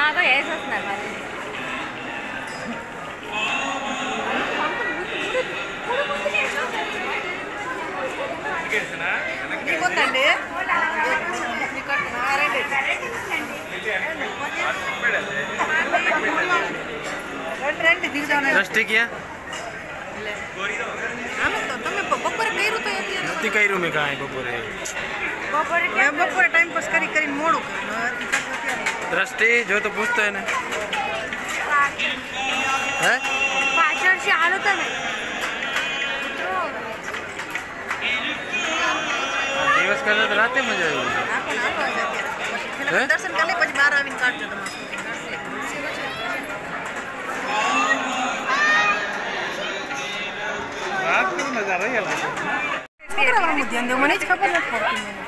मागं यायचंच नाही मला. दृष्टि किया कई रूम में कहाँ है बपोरे टाइम पास करी करी मोड़ो दृष्टि जो तो पूछते है ना है पाचड़ से आलो तो मैं दिवस करते तो रात में मजा आएगी दर्शन कर ले પછી 12 આવીને કાઢજો તમારે रात में नजारा ही अलग है. છોકરાઓનું ધ્યાન દેવું મને જ ખબર નથી પડતી મને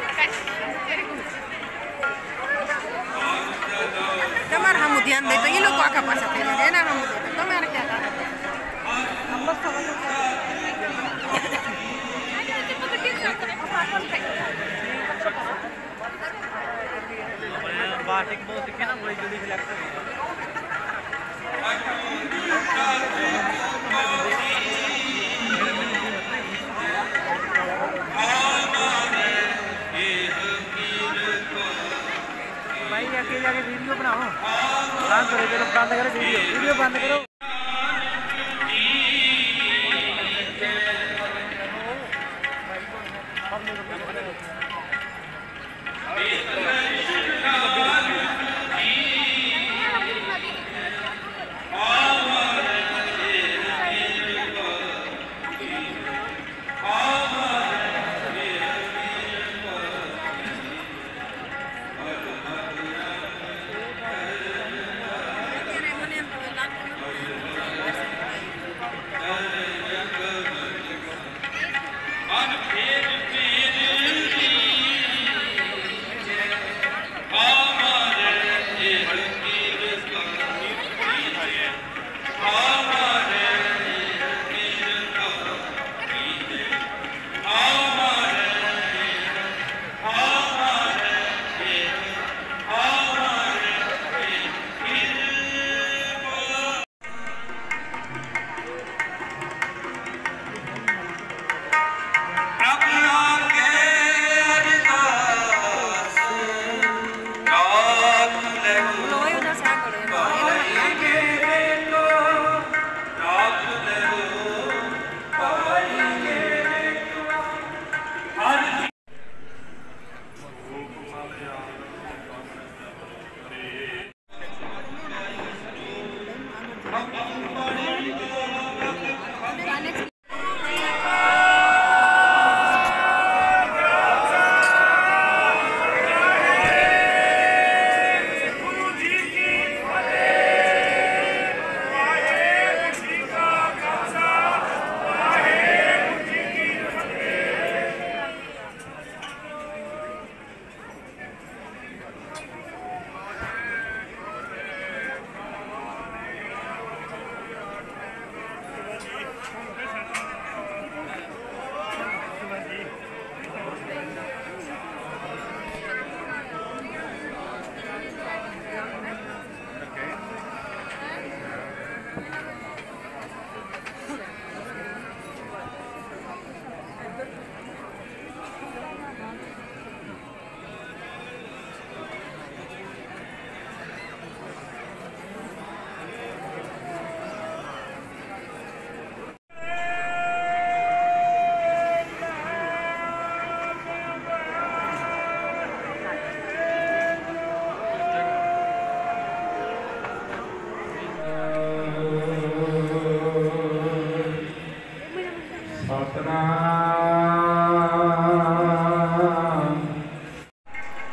તમારે સામું ધ્યાન દે તો એ લોકો આખા પાછા થઈ જાય એના સામું દે તમારે ક્યાં बाटिक बहुत दिखे ना बड़ी जल्दी लगता है. भाई अकेले आके वीडियो बनाओ बंद करो चलो बंद करो वीडियो बंद करो.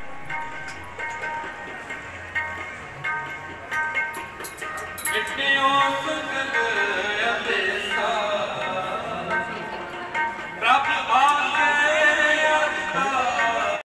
कितने